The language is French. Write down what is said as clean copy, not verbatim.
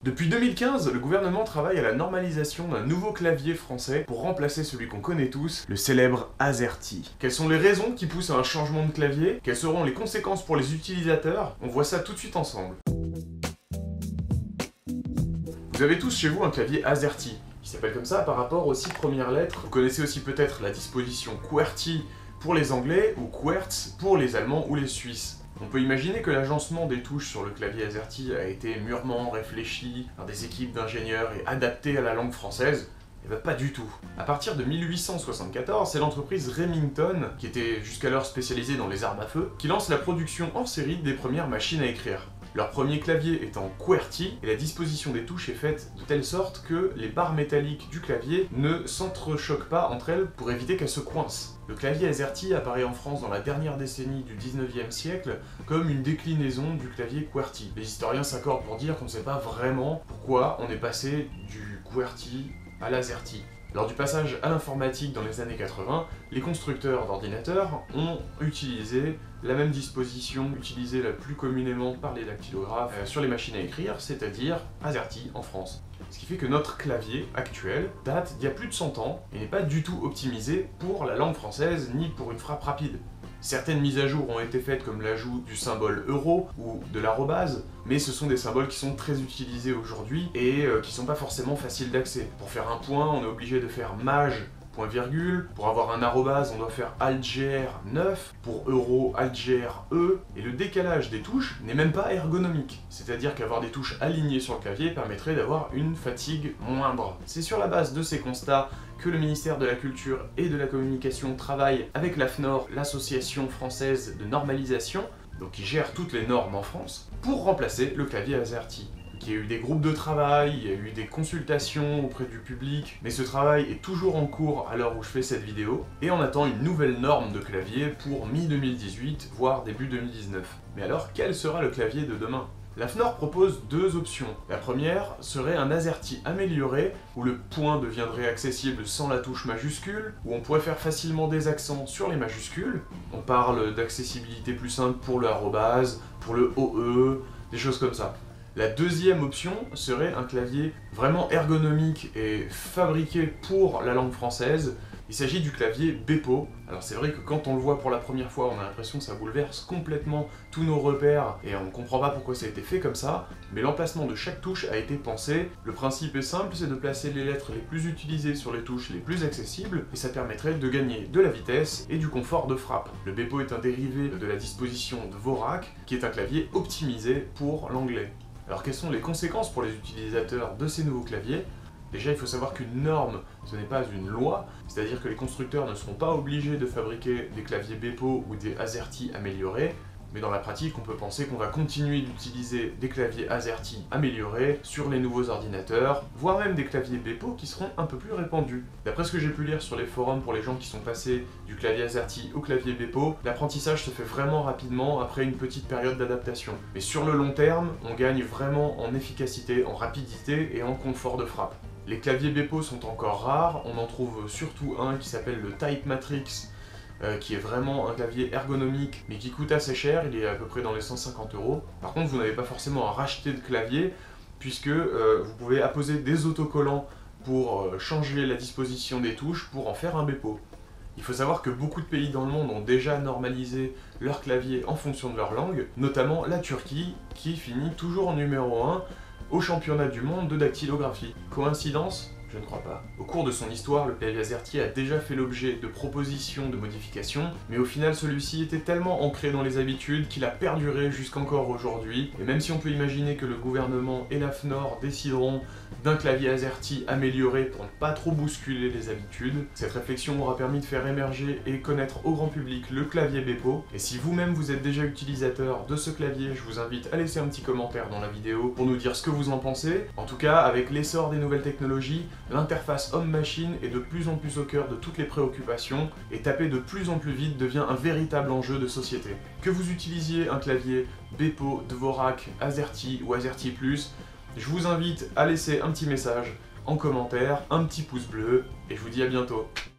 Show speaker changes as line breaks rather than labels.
Depuis 2015, le gouvernement travaille à la normalisation d'un nouveau clavier français pour remplacer celui qu'on connaît tous, le célèbre AZERTY. Quelles sont les raisons qui poussent à un changement de clavier? Quelles seront les conséquences pour les utilisateurs? On voit ça tout de suite ensemble. Vous avez tous chez vous un clavier AZERTY, qui s'appelle comme ça par rapport aux 6 premières lettres. Vous connaissez aussi peut-être la disposition QWERTY pour les Anglais ou QWERTZ pour les Allemands ou les Suisses. On peut imaginer que l'agencement des touches sur le clavier AZERTY a été mûrement réfléchi par des équipes d'ingénieurs et adapté à la langue française. Eh ben pas du tout. À partir de 1874, c'est l'entreprise Remington, qui était jusqu'alors spécialisée dans les armes à feu, qui lance la production en série des premières machines à écrire. Leur premier clavier est en QWERTY, et la disposition des touches est faite de telle sorte que les barres métalliques du clavier ne s'entrechoquent pas entre elles pour éviter qu'elles se coincent. Le clavier AZERTY apparaît en France dans la dernière décennie du 19e siècle comme une déclinaison du clavier QWERTY. Les historiens s'accordent pour dire qu'on ne sait pas vraiment pourquoi on est passé du QWERTY à l'AZERTY. Lors du passage à l'informatique dans les années 80, les constructeurs d'ordinateurs ont utilisé la même disposition utilisée la plus communément par les dactylographes sur les machines à écrire, c'est-à-dire AZERTY en France. Ce qui fait que notre clavier actuel date d'il y a plus de 100 ans et n'est pas du tout optimisé pour la langue française ni pour une frappe rapide. Certaines mises à jour ont été faites comme l'ajout du symbole euro ou de l'arrobase, mais ce sont des symboles qui sont très utilisés aujourd'hui et qui sont pas forcément faciles d'accès. Pour faire un point, on est obligé de faire maj, point virgule. Pour avoir un arrobase, on doit faire algr 9, pour euro, algr e, et le décalage des touches n'est même pas ergonomique. C'est-à-dire qu'avoir des touches alignées sur le clavier permettrait d'avoir une fatigue moindre. C'est sur la base de ces constats que le ministère de la Culture et de la Communication travaille avec l'AFNOR, l'association française de normalisation, donc qui gère toutes les normes en France, pour remplacer le clavier AZERTY. Il y a eu des groupes de travail, il y a eu des consultations auprès du public, mais ce travail est toujours en cours à l'heure où je fais cette vidéo, et on attend une nouvelle norme de clavier pour mi-2018, voire début 2019. Mais alors, quel sera le clavier de demain? L'AFNOR propose deux options. La première serait un AZERTY amélioré, où le point deviendrait accessible sans la touche majuscule, où on pourrait faire facilement des accents sur les majuscules. On parle d'accessibilité plus simple pour le arrobase, pour le OE, des choses comme ça. La deuxième option serait un clavier vraiment ergonomique et fabriqué pour la langue française. Il s'agit du clavier Bepo. Alors c'est vrai que quand on le voit pour la première fois, on a l'impression que ça bouleverse complètement tous nos repères et on ne comprend pas pourquoi ça a été fait comme ça, mais l'emplacement de chaque touche a été pensé. Le principe est simple, c'est de placer les lettres les plus utilisées sur les touches les plus accessibles, et ça permettrait de gagner de la vitesse et du confort de frappe. Le Bepo est un dérivé de la disposition Dvorak, qui est un clavier optimisé pour l'anglais. Alors quelles sont les conséquences pour les utilisateurs de ces nouveaux claviers? Déjà, il faut savoir qu'une norme, ce n'est pas une loi, c'est-à-dire que les constructeurs ne seront pas obligés de fabriquer des claviers Bepo ou des AZERTY améliorés, mais dans la pratique, on peut penser qu'on va continuer d'utiliser des claviers AZERTY améliorés sur les nouveaux ordinateurs, voire même des claviers Bepo qui seront un peu plus répandus. D'après ce que j'ai pu lire sur les forums pour les gens qui sont passés du clavier AZERTY au clavier Bepo, l'apprentissage se fait vraiment rapidement après une petite période d'adaptation. Mais sur le long terme, on gagne vraiment en efficacité, en rapidité et en confort de frappe. Les claviers Bepo sont encore rares, on en trouve surtout un qui s'appelle le Type Matrix, qui est vraiment un clavier ergonomique mais qui coûte assez cher, il est à peu près dans les 150 €. Par contre, vous n'avez pas forcément à racheter de clavier puisque vous pouvez apposer des autocollants pour changer la disposition des touches pour en faire un Bepo. Il faut savoir que beaucoup de pays dans le monde ont déjà normalisé leur clavier en fonction de leur langue, notamment la Turquie qui finit toujours en numéro 1 au championnat du monde de dactylographie. Coïncidence ? Je ne crois pas. Au cours de son histoire, le clavier AZERTY a déjà fait l'objet de propositions de modifications, mais au final celui-ci était tellement ancré dans les habitudes qu'il a perduré jusqu'encore aujourd'hui, et même si on peut imaginer que le gouvernement et l'AFNOR décideront d'un clavier AZERTY amélioré pour ne pas trop bousculer les habitudes, cette réflexion aura permis de faire émerger et connaître au grand public le clavier Bepo, et si vous-même vous êtes déjà utilisateur de ce clavier, je vous invite à laisser un petit commentaire dans la vidéo pour nous dire ce que vous en pensez. En tout cas, avec l'essor des nouvelles technologies, l'interface homme-machine est de plus en plus au cœur de toutes les préoccupations, et taper de plus en plus vite devient un véritable enjeu de société. Que vous utilisiez un clavier Bepo, Dvorak, AZERTY ou AZERTY+, je vous invite à laisser un petit message en commentaire, un petit pouce bleu, et je vous dis à bientôt.